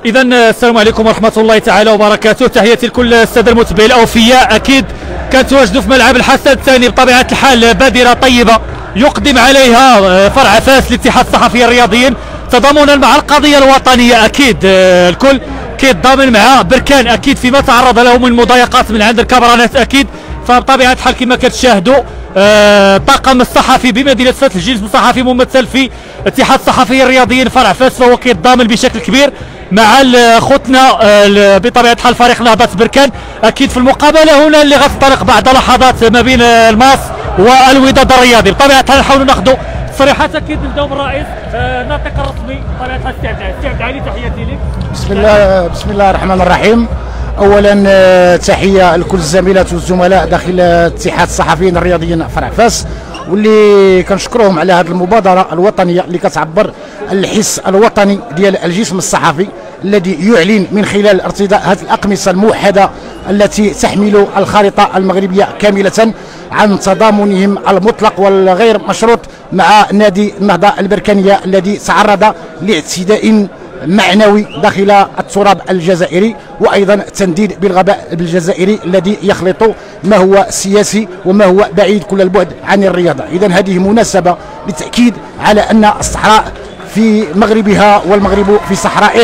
اذا السلام عليكم ورحمه الله تعالى وبركاته، تحياتي لكل الساده المتابعين الاوفياء. اكيد كنتواجدوا في ملعب الحسن الثاني بطبيعه الحال، بادره طيبه يقدم عليها فرع فاس لاتحاد الصحفيين الرياضيين تضامنا مع القضيه الوطنيه. اكيد الكل كيتضامن مع بركان اكيد فيما تعرض له من مضايقات من عند الكبرانات. اكيد فبطبيعه الحال كما كتشاهدوا الطاقم الصحفي بمدينه فاس، الجسم الصحفي ممثل في اتحاد الصحفيين الرياضيين فرع فاس، فهو كيتضامن بشكل كبير مع خوتنا بطبيعه الحال فريق نهضه بركان. اكيد في المقابله هنا اللي غتنطلق بعد لحظات ما بين الماس والوداد الرياضي. بطبيعه الحال نحاولوا ناخذوا تصريحات. اكيد نبداو بالرئيس الناطق الرسمي بطبيعه الحال السي عبد العالي، تحياتي لك. بسم الله الرحمن الرحيم. اولا تحيه لكل الزميلات والزملاء داخل اتحاد الصحفيين الرياضيين فرع فاس، واللي كنشكرهم على هذه المبادره الوطنيه اللي كتعبر الحس الوطني ديال الجسم الصحفي الذي يعلن من خلال ارتداء هذه الاقمصه الموحده التي تحمل الخارطه المغربيه كامله عن تضامنهم المطلق والغير مشروط مع نادي النهضه البركانيه الذي تعرض لاعتداء معنوي داخل التراب الجزائري، وايضا تنديد بالغباء الجزائري الذي يخلط ما هو سياسي وما هو بعيد كل البعد عن الرياضه. اذا هذه مناسبه للتاكيد على ان الصحراء في مغربها والمغرب في صحرائه،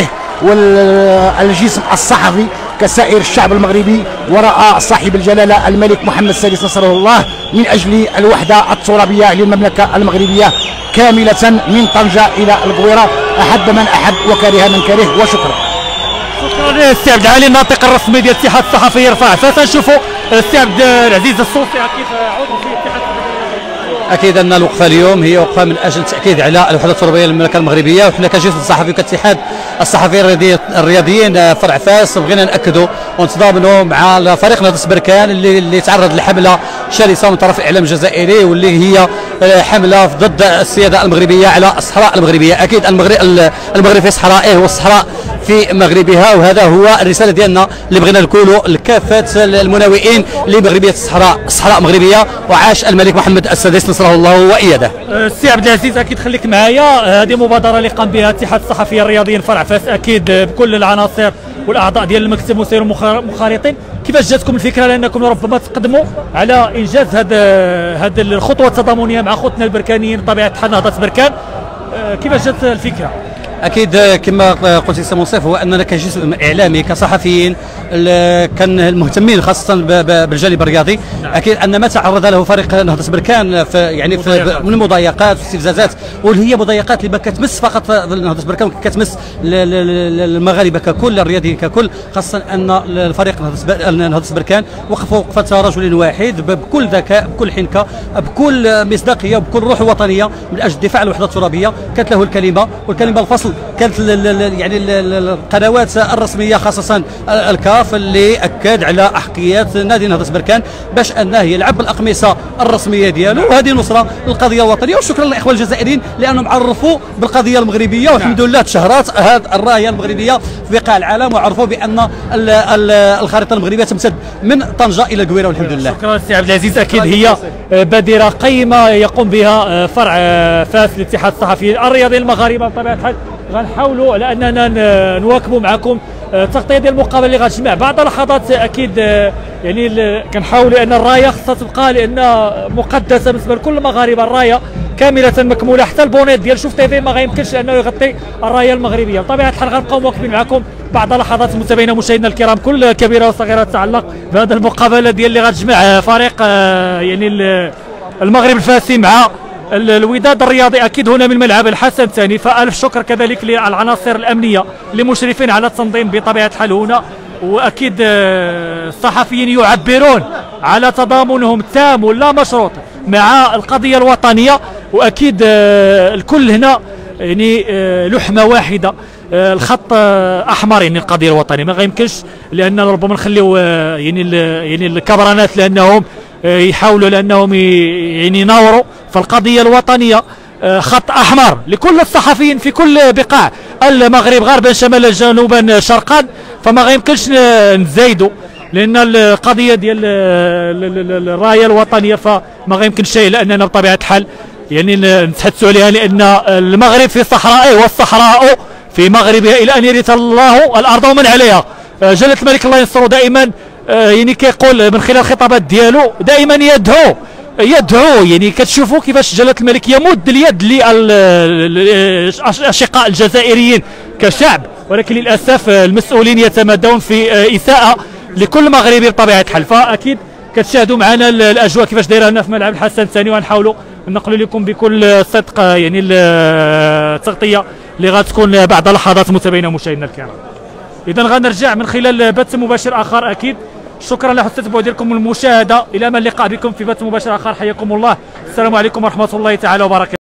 والجسم الصحفي كسائر الشعب المغربي وراء صاحب الجلاله الملك محمد السادس نصره الله من اجل الوحده الترابيه للمملكه المغربيه كامله من طنجه الى القويره، احب من احب وكره من كره. وشكرا. شكرا السي عبد العالي الناطق الرسمي ديال اتحاد الصحفيين رفع فاس. نشوفوا السي عبد العزيز الصوصي كيف عضو في اتحاد. اكيد ان الوقفه اليوم هي وقفه من اجل التاكيد على الوحده الترابيه للمملكه المغربيه، وحنا كجسم صحفي كاتحاد الصحفيين الرياضيين فرع فاس بغينا ناكدوا ونتضامنوا مع فريق نهضه بركان اللي تعرض لحمله شرسه من طرف الاعلام الجزائري، واللي هي حمله ضد السياده المغربيه على الصحراء المغربيه. اكيد المغرب في صحرائه والصحراء في مغربها، وهذا هو الرساله ديالنا اللي بغينا نقولوا لكافه المناوئين لمغربيه الصحراء المغربيه. وعاش الملك محمد السادس نصره الله وايده. السي عبد العزيز اكيد خليك معايا، هذه مبادره اللي قام بها اتحاد الصحفيين الرياضيين فرع فاس اكيد بكل العناصر والاعضاء ديال المكتب مسير المخالطين. كيفاش جاتكم الفكره لانكم ربما تقدموا على انجاز هذه الخطوه التضامنيه مع خوتنا البركانيين بطبيعه الحال نهضه بركان؟ كيفاش جات الفكره؟ اكيد كما قلت سي منصف، هو اننا كجسم اعلامي كصحفيين كان المهتمين خاصه بالجانب الرياضي. اكيد ان ما تعرض له فريق نهضه بركان من المضايقات والاستفزازات، واللي هي مضايقات اللي ما كتمس فقط نهضه بركان، كتمس المغاربه ككل، الرياضيين ككل، خاصه ان الفريق نهضه بركان وقفوا وقفه رجل واحد بكل ذكاء بكل حنكه بكل مصداقيه وبكل روح وطنيه من اجل الدفاع عن الوحده الترابيه. كانت له الكلمه والكلمه الفصل كانت يعني القنوات الرسميه خاصه الكاف اللي اكد على احقيات نادي نهضه بركان باش انه يلعب بالاقمصه الرسميه ديالو، وهذه نصره للقضيه الوطنيه. وشكرا للاخوه الجزائريين لانهم عرفوا بالقضيه المغربيه، والحمد لله تشهرت هذه الرايه المغربيه في بقاع العالم، وعرفوا بان الخريطه المغربيه تمتد من طنجه الى القويره والحمد لله. شكرا سي عبد العزيز. اكيد هي بادره قيمه يقوم بها فرع فاس لاتحاد الصحفيين الرياضيين المغاربه. بطبيعه الحال غنحاولوا على اننا نواكبوا معكم التغطيه ديال المقابله اللي غتجمع بعد لحظات. اكيد يعني كنحاولوا ان الرايه خصها تبقى لان مقدسه بالنسبه لكل المغاربه، الرايه كامله مكموله، حتى البونيت ديال شوف تي في ما غيمكنش انه يغطي الرايه المغربيه. بطبيعه الحال غنبقاو مواكبين معكم بعد لحظات. متابعينا ومشاهدينا الكرام، كل كبيره وصغيره تتعلق بهذه المقابله ديال اللي غتجمع فريق يعني المغرب الفاسي مع الوداد الرياضي اكيد هنا من ملعب الحسن الثاني. فالف شكر كذلك للعناصر الامنيه المشرفين على التنظيم بطبيعه الحال هنا، واكيد الصحفيين يعبرون على تضامنهم التام ولا مشروط مع القضيه الوطنيه، واكيد الكل هنا يعني لحمه واحده، الخط احمر يعني القضيه الوطنيه ما غيمكنش لان ربما نخليو يعني الكبرانات لانهم يحاولوا لانهم يعني يناوروا فالقضيه الوطنيه خط احمر لكل الصحفيين في كل بقاع المغرب، غربا شمالا جنوبا شرقا. فما غيمكنش نزايدوا لان القضيه ديال الرايه الوطنيه فما غيمكنش شيء، لاننا بطبيعه الحال يعني نتحدثوا عليها لان المغرب في صحرائه والصحراء في مغربها الى ان يرث الله الارض ومن عليها. جلاله الملك الله ينصرو دائما يعني كيقول من خلال الخطابات ديالو دائما يدعو يعني كتشوفوا كيفاش جلاله الملك يمد اليد للاشقاء الجزائريين كشعب، ولكن للاسف المسؤولين يتمادون في اساءه لكل مغربي بطبيعه الحال. فاكيد كتشاهدوا معنا الاجواء كيفاش دايره هنا في ملعب الحسن الثاني، وغنحاولوا نقول لكم بكل صدق يعني التغطيه اللي غتكون بعد لحظات متابعينا ومشاهدينا الكرام. اذا غنرجع من خلال بث مباشر اخر. اكيد شكرا لحسن التتبع ديالكم والمشاهده، الى ما اللقاء بكم في بث مباشر اخر. حياكم الله، السلام عليكم ورحمه الله تعالى وبركاته.